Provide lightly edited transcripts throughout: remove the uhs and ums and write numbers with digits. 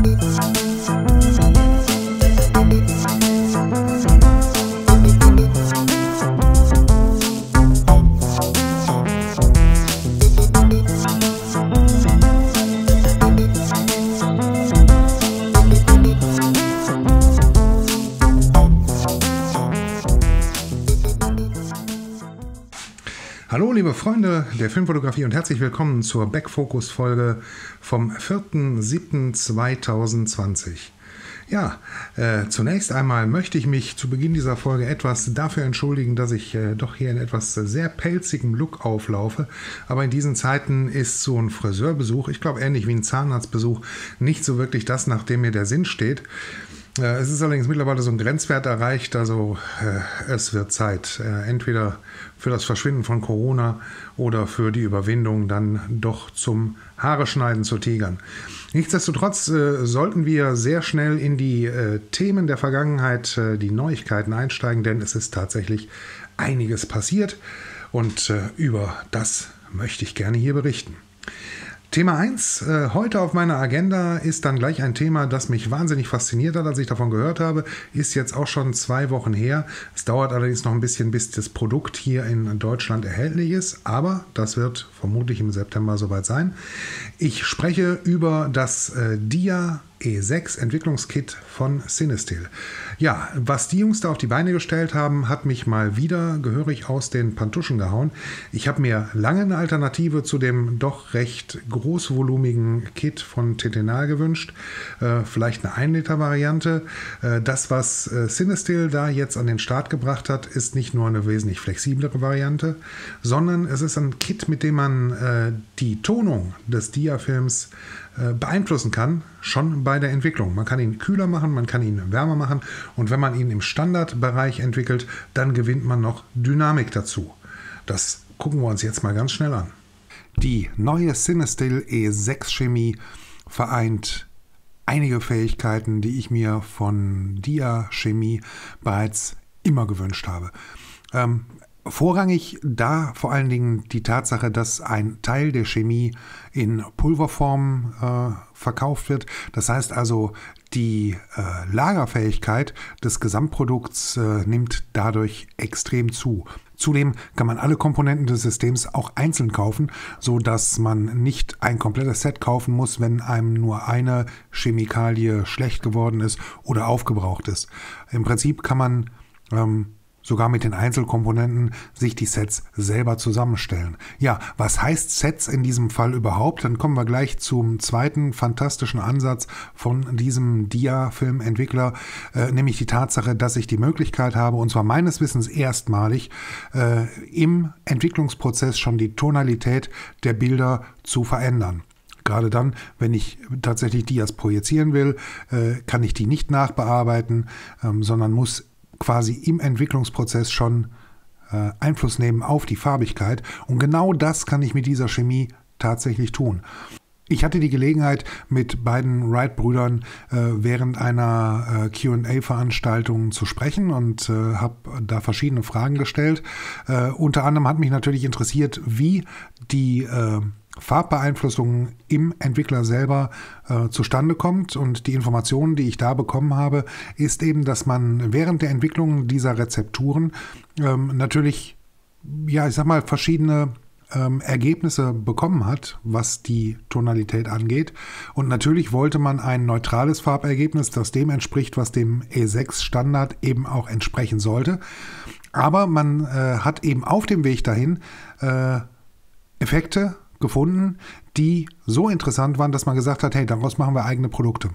Hallo liebe Freunde der Filmfotografie und herzlich willkommen zur Backfocus-Folge vom 4.7.2020. Ja, zunächst einmal möchte ich mich zu Beginn dieser Folge etwas dafür entschuldigen, dass ich doch hier in etwas sehr pelzigem Look auflaufe. Aber in diesen Zeiten ist so ein Friseurbesuch, ich glaube ähnlich wie ein Zahnarztbesuch, nicht so wirklich das, nach dem mir der Sinn steht. Es ist allerdings mittlerweile so ein Grenzwert erreicht, also es wird Zeit, entweder für das Verschwinden von Corona oder für die Überwindung dann doch zum Haareschneiden zu tigern. Nichtsdestotrotz sollten wir sehr schnell in die Themen der Vergangenheit, die Neuigkeiten einsteigen, denn es ist tatsächlich einiges passiert und über das möchte ich gerne hier berichten. Thema 1, heute auf meiner Agenda ist dann gleich ein Thema, das mich wahnsinnig fasziniert hat, als ich davon gehört habe. Ist jetzt auch schon 2 Wochen her. Es dauert allerdings noch ein bisschen, bis das Produkt hier in Deutschland erhältlich ist, aber das wird vermutlich im September soweit sein. Ich spreche über das Dia E6 Entwicklungskit von Cinestill. Ja, was die Jungs da auf die Beine gestellt haben, hat mich mal wieder gehörig aus den Pantuschen gehauen. Ich habe mir lange eine Alternative zu dem doch recht großvolumigen Kit von Tetenal gewünscht. Vielleicht eine 1-Liter-Variante. Das, was Cinestill da jetzt an den Start gebracht hat, ist nicht nur eine wesentlich flexiblere Variante, sondern es ist ein Kit, mit dem man die Tonung des Dia-Films beeinflussen kann, schon bei der Entwicklung. Man kann ihn kühler machen, man kann ihn wärmer machen und wenn man ihn im Standardbereich entwickelt, dann gewinnt man noch Dynamik dazu. Das gucken wir uns jetzt mal ganz schnell an. Die neue Cinestill E6 Chemie vereint einige Fähigkeiten, die ich mir von Dia Chemie bereits immer gewünscht habe. Vorrangig da vor allen Dingen die Tatsache, dass ein Teil der Chemie in Pulverform verkauft wird. Das heißt also, die Lagerfähigkeit des Gesamtprodukts nimmt dadurch extrem zu. Zudem kann man alle Komponenten des Systems auch einzeln kaufen, sodass man nicht ein komplettes Set kaufen muss, wenn einem nur eine Chemikalie schlecht geworden ist oder aufgebraucht ist. Im Prinzip kann man sogar mit den Einzelkomponenten sich die Sets selber zusammenstellen. Ja, was heißt Sets in diesem Fall überhaupt? Dann kommen wir gleich zum zweiten fantastischen Ansatz von diesem Dia-Filmentwickler, nämlich die Tatsache, dass ich die Möglichkeit habe, und zwar meines Wissens erstmalig, im Entwicklungsprozess schon die Tonalität der Bilder zu verändern. Gerade dann, wenn ich tatsächlich Dias projizieren will, kann ich die nicht nachbearbeiten, sondern muss quasi im Entwicklungsprozess schon Einfluss nehmen auf die Farbigkeit. Und genau das kann ich mit dieser Chemie tatsächlich tun. Ich hatte die Gelegenheit, mit beiden Wright-Brüdern während einer Q&A-Veranstaltung zu sprechen und habe da verschiedene Fragen gestellt. Unter anderem hat mich natürlich interessiert, wie die Farbbeeinflussung im Entwickler selber zustande kommt, und die Informationen, die ich da bekommen habe, ist eben, dass man während der Entwicklung dieser Rezepturen natürlich, ja, ich sag mal, verschiedene Ergebnisse bekommen hat, was die Tonalität angeht. Und natürlich wollte man ein neutrales Farbergebnis, das dem entspricht, was dem E6 Standard eben auch entsprechen sollte. Aber man hat eben auf dem Weg dahin Effekte gefunden, die so interessant waren, dass man gesagt hat, hey, daraus machen wir eigene Produkte.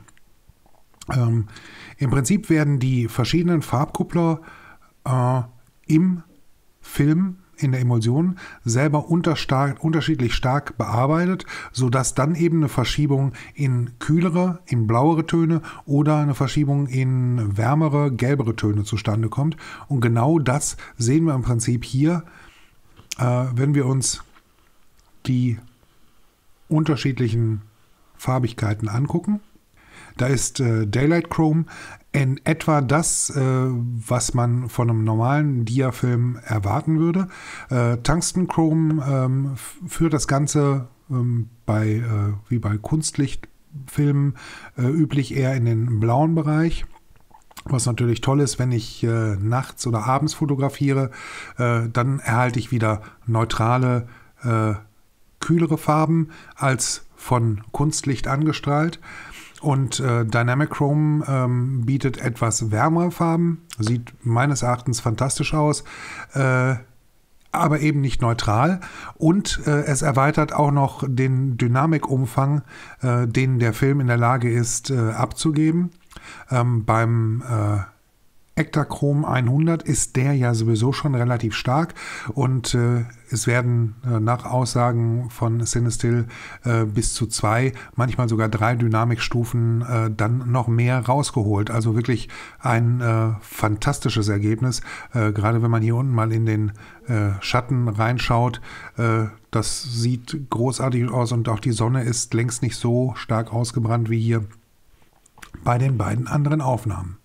Im Prinzip werden die verschiedenen Farbkuppler im Film, in der Emulsion, selber unterschiedlich stark bearbeitet, sodass dann eben eine Verschiebung in kühlere, in blauere Töne oder eine Verschiebung in wärmere, gelbere Töne zustande kommt. Und genau das sehen wir im Prinzip hier, wenn wir uns die unterschiedlichen Farbigkeiten angucken. Da ist Daylight Chrome in etwa das, was man von einem normalen Dia-Film erwarten würde. Tungsten Chrome führt das Ganze wie bei Kunstlicht Filmen üblich eher in den blauen Bereich. Was natürlich toll ist, wenn ich nachts oder abends fotografiere, dann erhalte ich wieder neutrale, kühlere Farben als von Kunstlicht angestrahlt. Und Dynamic Chrome bietet etwas wärmere Farben, sieht meines Erachtens fantastisch aus, aber eben nicht neutral. Und es erweitert auch noch den Dynamikumfang, den der Film in der Lage ist abzugeben. Beim Ektachrome 100 ist der ja sowieso schon relativ stark und es werden nach Aussagen von Cinestill bis zu 2, manchmal sogar 3 Dynamikstufen dann noch mehr rausgeholt. Also wirklich ein fantastisches Ergebnis, gerade wenn man hier unten mal in den Schatten reinschaut. Das sieht großartig aus und auch die Sonne ist längst nicht so stark ausgebrannt wie hier bei den beiden anderen Aufnahmen.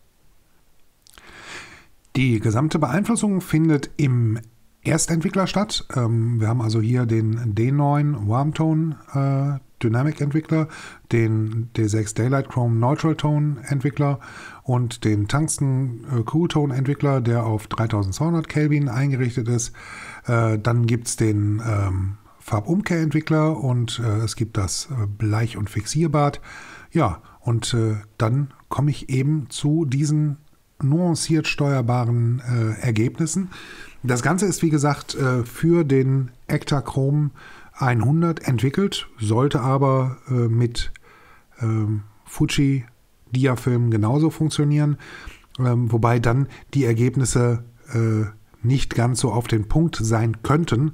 Die gesamte Beeinflussung findet im Erstentwickler statt. Wir haben also hier den D9 Warmtone Dynamic Entwickler, den D6 Daylight Chrome Neutral Tone Entwickler und den Tungsten Cool Tone Entwickler, der auf 3200 Kelvin eingerichtet ist. Dann gibt es den Farbumkehrentwickler und es gibt das Bleich- und Fixierbad. Ja, und dann komme ich eben zu diesen nuanciert steuerbaren Ergebnissen. Das Ganze ist, wie gesagt, für den Ektachrome 100 entwickelt, sollte aber mit Fuji Diafilm genauso funktionieren, wobei dann die Ergebnisse nicht ganz so auf den Punkt sein könnten.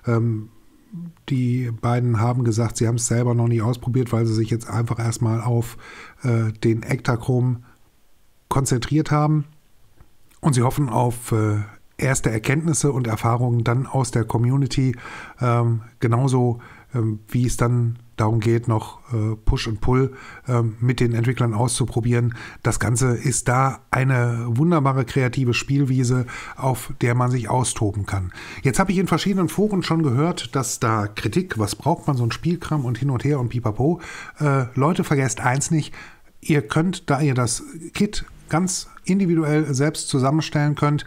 Die beiden haben gesagt, sie haben es selber noch nie ausprobiert, weil sie sich jetzt einfach erstmal auf den Ektachrome konzentriert haben und sie hoffen auf erste Erkenntnisse und Erfahrungen dann aus der Community, genauso wie es dann darum geht, noch Push und Pull mit den Entwicklern auszuprobieren. Das Ganze ist da eine wunderbare kreative Spielwiese, auf der man sich austoben kann. Jetzt habe ich in verschiedenen Foren schon gehört, dass da Kritik, was braucht man, so ein Spielkram und hin und her und pipapo. Leute, vergesst eins nicht, ihr könnt, da ihr das Kit ganz individuell selbst zusammenstellen könnt,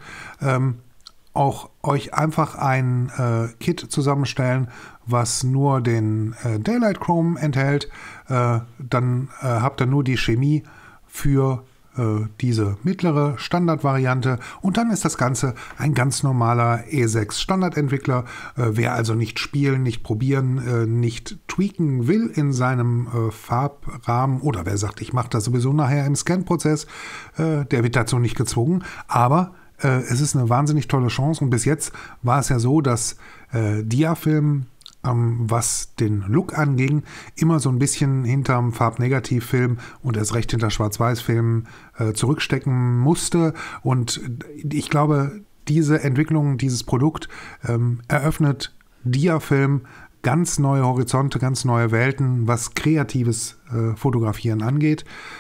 auch euch einfach ein Kit zusammenstellen, was nur den Daylight Chrome enthält. Dann habt ihr nur die Chemie für diese mittlere Standardvariante und dann ist das Ganze ein ganz normaler E6 Standardentwickler. Wer also nicht spielen, nicht probieren, nicht tweaken will in seinem Farbrahmen oder wer sagt, ich mache das sowieso nachher im Scan-Prozess, der wird dazu nicht gezwungen, aber es ist eine wahnsinnig tolle Chance und bis jetzt war es ja so, dass Diafilm, was den Look anging, immer so ein bisschen hinterm Farbnegativfilm und erst recht hinter Schwarz-Weiß-Filmen zurückstecken musste. Und ich glaube, diese Entwicklung, dieses Produkt eröffnet Diafilm ganz neue Horizonte, ganz neue Welten, was kreatives Fotografieren angeht.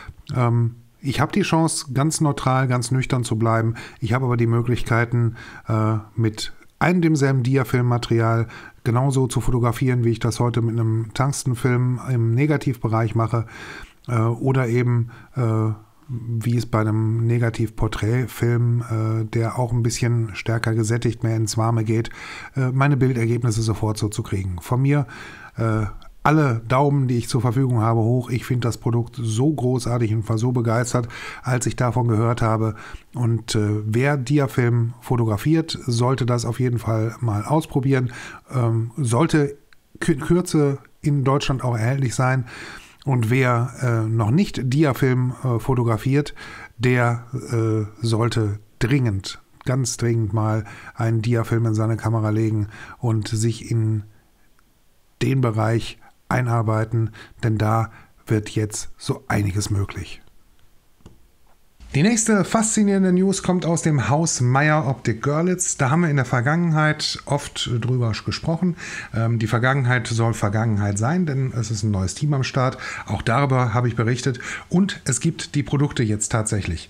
Ich habe die Chance, ganz neutral, ganz nüchtern zu bleiben. Ich habe aber die Möglichkeiten, mit einem demselben Diafilmmaterial genauso zu fotografieren, wie ich das heute mit einem Tungstenfilm im Negativbereich mache oder eben wie es bei einem Negativ-Porträtfilm, der auch ein bisschen stärker gesättigt mehr ins Warme geht, meine Bildergebnisse sofort so zu kriegen. Von mir alle Daumen, die ich zur Verfügung habe, hoch. Ich finde das Produkt so großartig und war so begeistert, als ich davon gehört habe. Und wer Diafilm fotografiert, sollte das auf jeden Fall mal ausprobieren. Sollte Kürze in Deutschland auch erhältlich sein. Und wer noch nicht Diafilm fotografiert, der sollte ganz dringend mal einen Diafilm in seine Kamera legen und sich in den Bereich einarbeiten, denn da wird jetzt so einiges möglich. Die nächste faszinierende News kommt aus dem Haus Meyer Optik Görlitz. Da haben wir in der Vergangenheit oft drüber gesprochen. Die Vergangenheit soll Vergangenheit sein, denn es ist ein neues Team am Start. Auch darüber habe ich berichtet. Und es gibt die Produkte jetzt tatsächlich.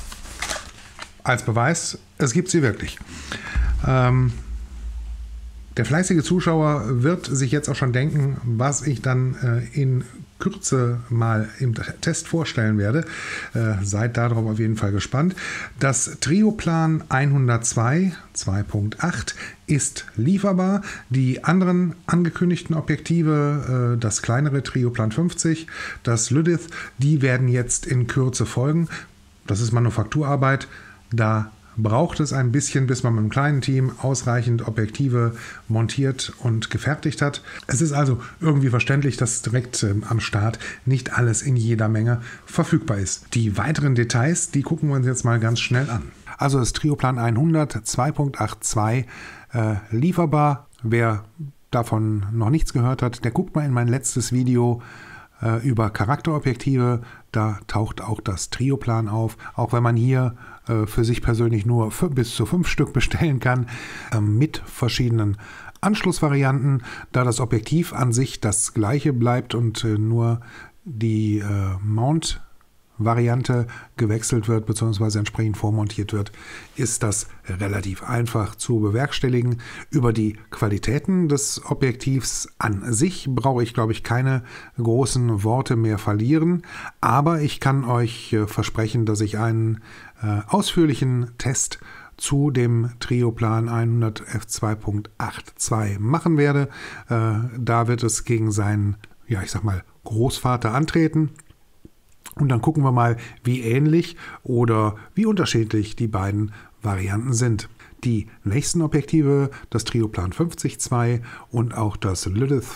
Als Beweis, es gibt sie wirklich. Der fleißige Zuschauer wird sich jetzt auch schon denken, was ich dann in Kürze mal im Test vorstellen werde. Seid darauf auf jeden Fall gespannt. Das Trioplan 102 2.8 ist lieferbar. Die anderen angekündigten Objektive, das kleinere Trioplan 50, das Lydith, die werden jetzt in Kürze folgen. Das ist Manufakturarbeit. Da braucht es ein bisschen, bis man mit einem kleinen Team ausreichend Objektive montiert und gefertigt hat. Es ist also irgendwie verständlich, dass direkt am Start nicht alles in jeder Menge verfügbar ist. Die weiteren Details, die gucken wir uns jetzt mal ganz schnell an. Also das Trioplan 100 2.82 lieferbar. Wer davon noch nichts gehört hat, der guckt mal in mein letztes Video über Charakterobjektive. Da taucht auch das Trioplan auf, auch wenn man hier für sich persönlich nur bis zu 5 Stück bestellen kann, mit verschiedenen Anschlussvarianten, da das Objektiv an sich das gleiche bleibt und nur die Mount-Variante gewechselt wird bzw. entsprechend vormontiert wird, ist das relativ einfach zu bewerkstelligen. Über die Qualitäten des Objektivs an sich brauche ich, glaube ich, keine großen Worte mehr verlieren, aber ich kann euch versprechen, dass ich einen ausführlichen Test zu dem Trioplan 100 f2.82 machen werde. Da wird es gegen seinen, ja, ich sag mal, Großvater antreten. Und dann gucken wir mal, wie ähnlich oder wie unterschiedlich die beiden Varianten sind. Die nächsten Objektive, das Trioplan 50-2 und auch das Lydith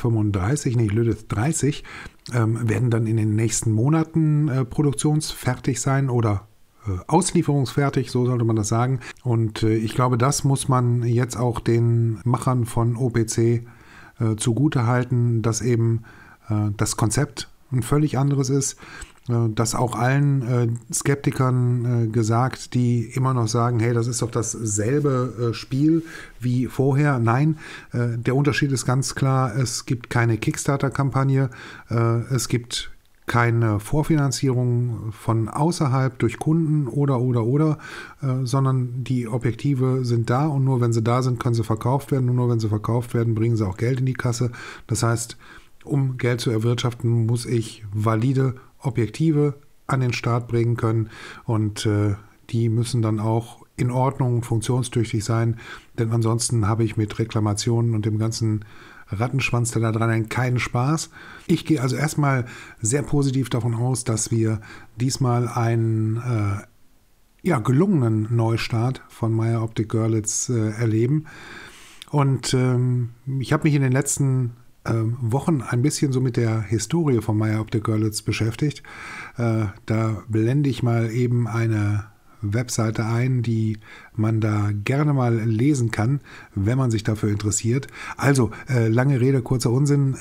30, werden dann in den nächsten Monaten produktionsfertig sein oder auslieferungsfertig, so sollte man das sagen. Und ich glaube, das muss man jetzt auch den Machern von OPC zugute halten, dass eben das Konzept ein völlig anderes ist. Das auch allen Skeptikern gesagt, die immer noch sagen, hey, das ist doch dasselbe Spiel wie vorher. Nein, der Unterschied ist ganz klar, es gibt keine Kickstarter-Kampagne, es gibt keine Vorfinanzierung von außerhalb durch Kunden oder, sondern die Objektive sind da und nur wenn sie da sind, können sie verkauft werden und nur wenn sie verkauft werden, bringen sie auch Geld in die Kasse. Das heißt, um Geld zu erwirtschaften, muss ich valide Objektive an den Start bringen können und die müssen dann auch in Ordnung funktionstüchtig sein, denn ansonsten habe ich mit Reklamationen und dem ganzen Rattenschwanz, der da dran hängt, keinen Spaß. Ich gehe also erstmal sehr positiv davon aus, dass wir diesmal einen gelungenen Neustart von Meyer Optik Görlitz erleben. Und ich habe mich in den letzten Wochen ein bisschen so mit der Historie von Meyer Optik Görlitz beschäftigt. Da blende ich mal eben eine Webseite ein, die man da gerne mal lesen kann, wenn man sich dafür interessiert. Also, lange Rede, kurzer Unsinn.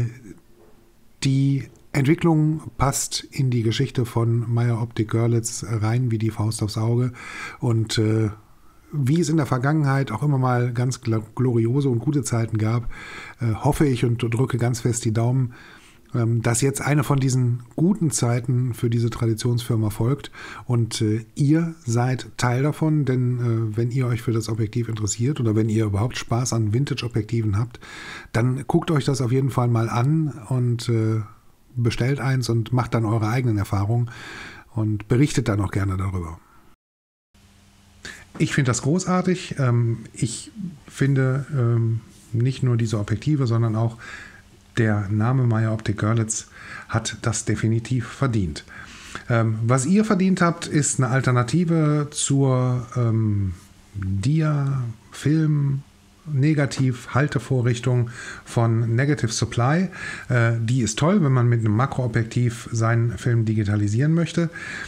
Die Entwicklung passt in die Geschichte von Meyer Optik Görlitz rein wie die Faust aufs Auge und wie es in der Vergangenheit auch immer mal ganz gloriose und gute Zeiten gab, hoffe ich und drücke ganz fest die Daumen, dass jetzt eine von diesen guten Zeiten für diese Traditionsfirma folgt und ihr seid Teil davon, denn wenn ihr euch für das Objektiv interessiert oder wenn ihr überhaupt Spaß an Vintage-Objektiven habt, dann guckt euch das auf jeden Fall mal an und bestellt eins und macht dann eure eigenen Erfahrungen und berichtet dann auch gerne darüber. Ich finde das großartig. Ich finde nicht nur diese Objektive, sondern auch der Name Meyer Optik Görlitz hat das definitiv verdient. Was ihr verdient habt, ist eine Alternative zur Dia-Film-Negativ-Haltevorrichtung von Negative Supply. Die ist toll, wenn man mit einem Makroobjektiv seinen Film digitalisieren möchte.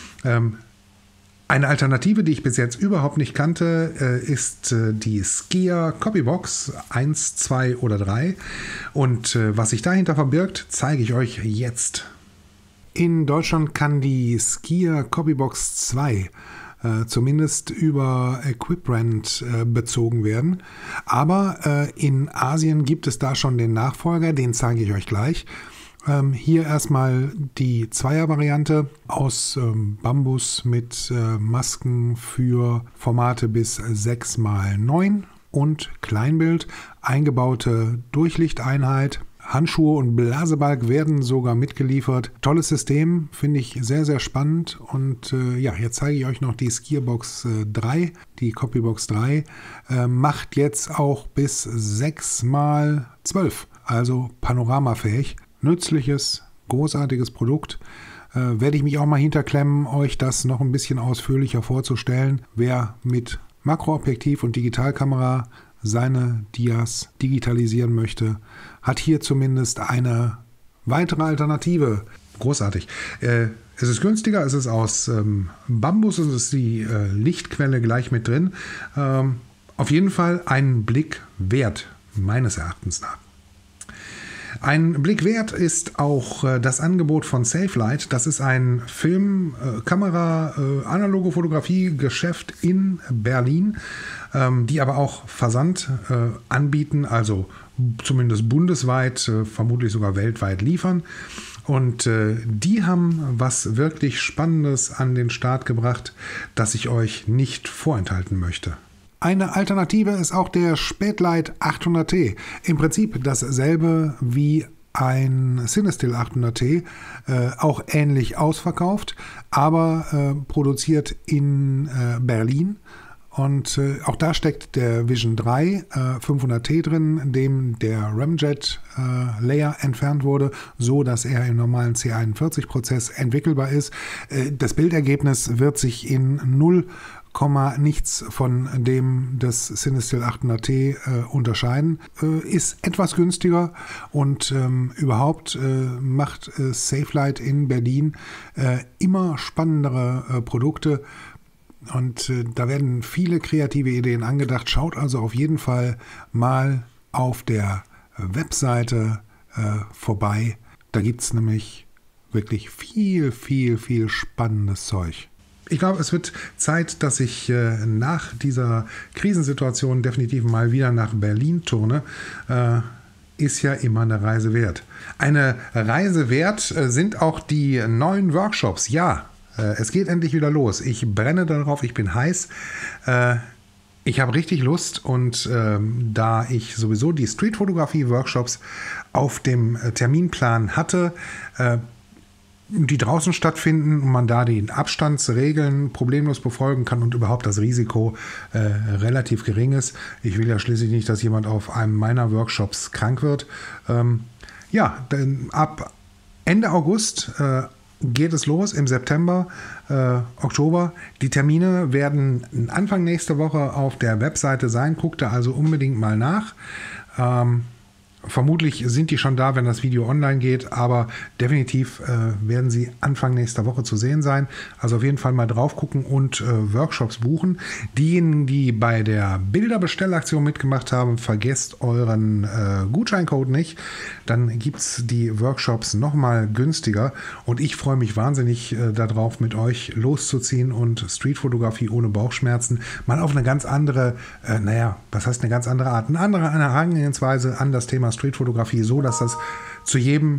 Eine Alternative, die ich bis jetzt überhaupt nicht kannte, ist die Skia Copybox 1, 2 oder 3. Und was sich dahinter verbirgt, zeige ich euch jetzt. In Deutschland kann die Skia Copybox 2 zumindest über Equiprent bezogen werden. Aber in Asien gibt es da schon den Nachfolger, den zeige ich euch gleich. Hier erstmal die Zweier-Variante aus Bambus mit Masken für Formate bis 6x9. und Kleinbild, eingebaute Durchlichteinheit. Handschuhe und Blasebalg werden sogar mitgeliefert. Tolles System, finde ich sehr, sehr spannend. Und jetzt zeige ich euch noch die Skierbox 3, die Copybox 3. Macht jetzt auch bis 6x12, also panoramafähig. Nützliches, großartiges Produkt. Werde ich mich auch mal hinterklemmen, euch das noch ein bisschen ausführlicher vorzustellen. Wer mit Makroobjektiv und Digitalkamera seine Dias digitalisieren möchte, hat hier zumindest eine weitere Alternative. Großartig. Es ist günstiger, es ist aus Bambus, es ist die Lichtquelle gleich mit drin. Auf jeden Fall einen Blick wert, meines Erachtens nach. Ein Blick wert ist auch das Angebot von Safelite. Das ist ein Film-, Kamera-, analoge Fotografie-Geschäft in Berlin, die aber auch Versand anbieten, also zumindest bundesweit, vermutlich sogar weltweit liefern. Und die haben was wirklich Spannendes an den Start gebracht, das ich euch nicht vorenthalten möchte. Eine Alternative ist auch der Spätlite 800T. Im Prinzip dasselbe wie ein Cinestill 800T, auch ähnlich ausverkauft, aber produziert in Berlin. Und auch da steckt der Vision 3 500T drin, in dem der Ramjet Layer entfernt wurde, so dass er im normalen C41-Prozess entwickelbar ist. Das Bildergebnis wird sich in 0, nichts von dem des Cinestill 800T unterscheiden, ist etwas günstiger und überhaupt macht Safelite in Berlin immer spannendere Produkte und da werden viele kreative Ideen angedacht. Schaut also auf jeden Fall mal auf der Webseite vorbei. Da gibt es nämlich wirklich viel spannendes Zeug. Ich glaube, es wird Zeit, dass ich nach dieser Krisensituation definitiv mal wieder nach Berlin turne. Ist ja immer eine Reise wert. Eine Reise wert sind auch die neuen Workshops. Ja, es geht endlich wieder los. Ich brenne darauf, ich bin heiß. Ich habe richtig Lust und da ich sowieso die Streetfotografie-Workshops auf dem Terminplan hatte, die draußen stattfinden und man da die Abstandsregeln problemlos befolgen kann und überhaupt das Risiko relativ gering ist. Ich will ja schließlich nicht, dass jemand auf einem meiner Workshops krank wird. Denn ab Ende August geht es los, im September, Oktober. Die Termine werden Anfang nächster Woche auf der Webseite sein. Guckt da also unbedingt mal nach. Vermutlich sind die schon da, wenn das Video online geht, aber definitiv werden sie Anfang nächster Woche zu sehen sein. Also auf jeden Fall mal drauf gucken und Workshops buchen. Diejenigen, die bei der Bilderbestellaktion mitgemacht haben, vergesst euren Gutscheincode nicht. Dann gibt es die Workshops nochmal günstiger und ich freue mich wahnsinnig darauf, mit euch loszuziehen und Streetfotografie ohne Bauchschmerzen mal auf eine ganz andere, was heißt eine ganz andere Art, eine Herangehensweise an das Thema Streetfotografie, so dass das zu jedem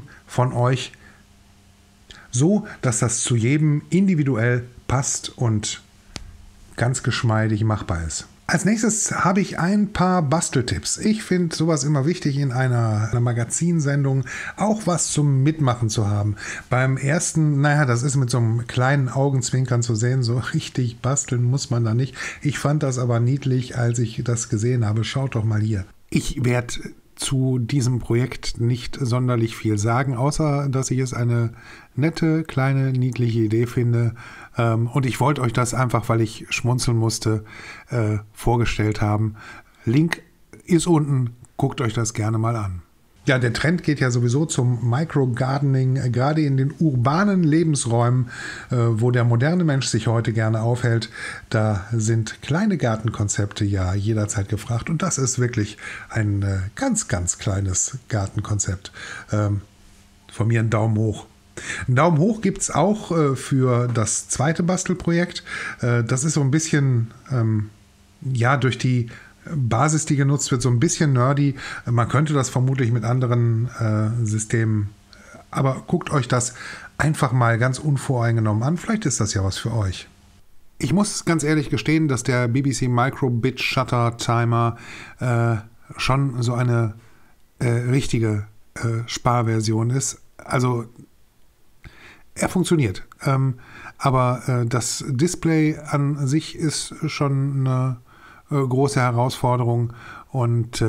individuell passt und ganz geschmeidig machbar ist. Als nächstes habe ich ein paar Basteltipps. Ich finde sowas immer wichtig in einer Magazinsendung, auch was zum Mitmachen zu haben. Beim ersten, das ist mit so einem kleinen Augenzwinkern zu sehen, so richtig basteln muss man da nicht. Ich fand das aber niedlich, als ich das gesehen habe. Schaut doch mal hier. Ich werde zu diesem Projekt nicht sonderlich viel sagen, außer dass ich es eine nette, kleine, niedliche Idee finde. Und ich wollte euch das einfach, weil ich schmunzeln musste, vorgestellt haben. Link ist unten, guckt euch das gerne mal an. Ja, der Trend geht ja sowieso zum Microgardening, gerade in den urbanen Lebensräumen, wo der moderne Mensch sich heute gerne aufhält. Da sind kleine Gartenkonzepte ja jederzeit gefragt und das ist wirklich ein ganz kleines Gartenkonzept. Von mir ein Daumen hoch. Einen Daumen hoch gibt es auch für das zweite Bastelprojekt. Das ist so ein bisschen, durch die Basis, die genutzt wird, so ein bisschen nerdy. Man könnte das vermutlich mit anderen Systemen, aber guckt euch das einfach mal ganz unvoreingenommen an. Vielleicht ist das ja was für euch. Ich muss ganz ehrlich gestehen, dass der BBC Micro Bit Shutter Timer schon so eine richtige Sparversion ist. Also er funktioniert. Aber das Display an sich ist schon eine große Herausforderung. Und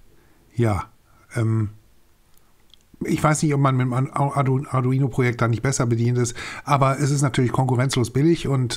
ich weiß nicht, ob man mit dem Arduino-Projekt da nicht besser bedient ist, aber es ist natürlich konkurrenzlos billig und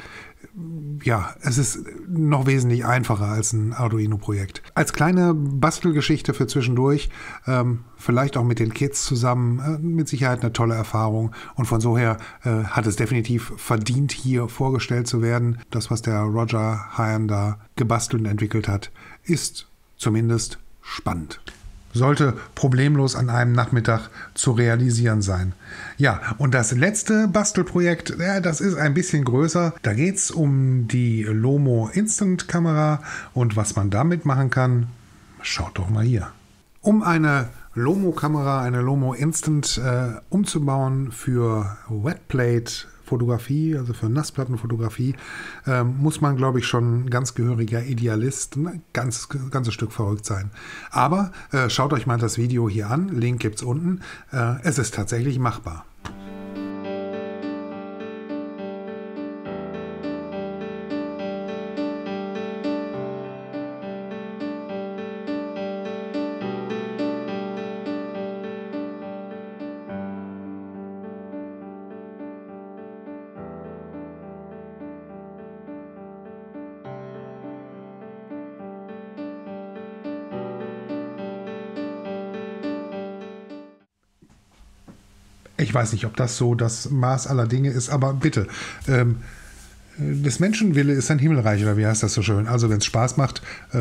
es ist noch wesentlich einfacher als ein Arduino-Projekt. Als kleine Bastelgeschichte für zwischendurch, vielleicht auch mit den Kids zusammen, mit Sicherheit eine tolle Erfahrung und von so her hat es definitiv verdient, hier vorgestellt zu werden. Das, was der Roger Hahn da gebastelt und entwickelt hat, ist zumindest spannend. Sollte problemlos an einem Nachmittag zu realisieren sein. Ja, und das letzte Bastelprojekt, das ist ein bisschen größer. Da geht es um die Lomo Instant Kamera und was man damit machen kann, schaut doch mal hier. Um eine Lomo-Kamera, eine Lomo Instant umzubauen für Wetplate-Fotografie, also für Nassplattenfotografie, muss man, glaube ich, schon ein ganz gehöriger Idealist, ein ganzes Stück verrückt sein. Aber schaut euch mal das Video hier an, Link gibt es unten. Es ist tatsächlich machbar. Ich weiß nicht, ob das so das Maß aller Dinge ist, aber bitte, des Menschen Wille ist ein Himmelreich, oder wie heißt das so schön? Also wenn es Spaß macht,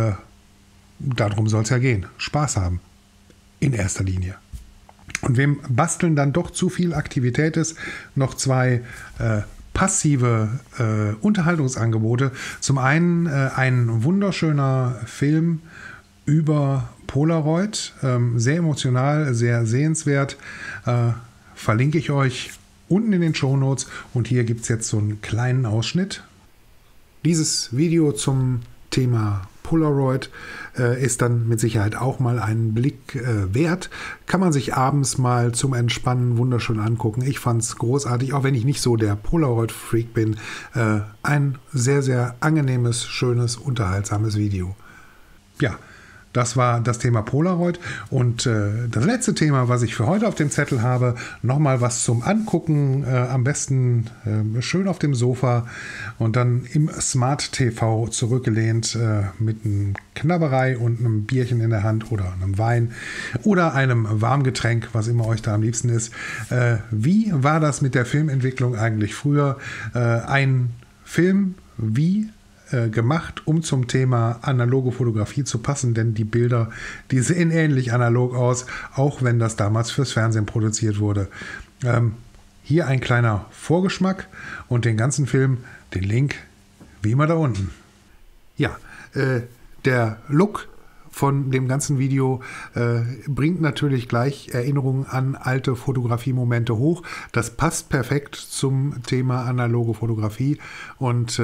darum soll es ja gehen. Spaß haben. In erster Linie. Und wem Basteln dann doch zu viel Aktivität ist, noch zwei passive Unterhaltungsangebote. Zum einen ein wunderschöner Film über Polaroid, sehr emotional, sehr sehenswert, verlinke ich euch unten in den Shownotes und hier gibt es jetzt so einen kleinen Ausschnitt. Dieses Video zum Thema Polaroid ist dann mit Sicherheit auch mal einen Blick wert. Kann man sich abends mal zum Entspannen wunderschön angucken. Ich fand es großartig, auch wenn ich nicht so der Polaroid-Freak bin. Ein sehr, sehr angenehmes, schönes, unterhaltsames Video. Ja, das war das Thema Polaroid und das letzte Thema, was ich für heute auf dem Zettel habe, nochmal was zum Angucken, am besten schön auf dem Sofa und dann im Smart TV zurückgelehnt mit einem Knabberei und einem Bierchen in der Hand oder einem Wein oder einem Warmgetränk, was immer euch da am liebsten ist. Wie war das mit der Filmentwicklung eigentlich früher? Ein Film wie gemacht, um zum Thema analoge Fotografie zu passen, denn die Bilder, die sehen ähnlich analog aus, auch wenn das damals fürs Fernsehen produziert wurde. Hier ein kleiner Vorgeschmack und den ganzen Film, den Link, wie immer da unten. Ja, der Look von dem ganzen Video bringt natürlich gleich Erinnerungen an alte Fotografie-Momente hoch. Das passt perfekt zum Thema analoge Fotografie und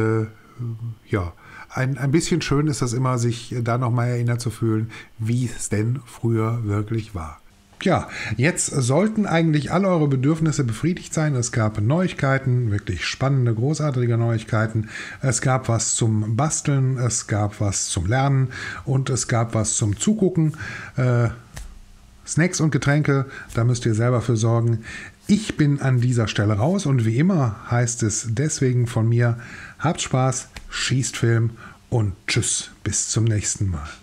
ein bisschen schön ist das immer, sich da nochmal erinnert zu fühlen, wie es denn früher wirklich war. Ja, jetzt sollten eigentlich alle eure Bedürfnisse befriedigt sein. Es gab Neuigkeiten, wirklich spannende, großartige Neuigkeiten. Es gab was zum Basteln, es gab was zum Lernen und es gab was zum Zugucken. Snacks und Getränke, da müsst ihr selber für sorgen. Ich bin an dieser Stelle raus und wie immer heißt es deswegen von mir, habt Spaß, schießt Film und tschüss, bis zum nächsten Mal.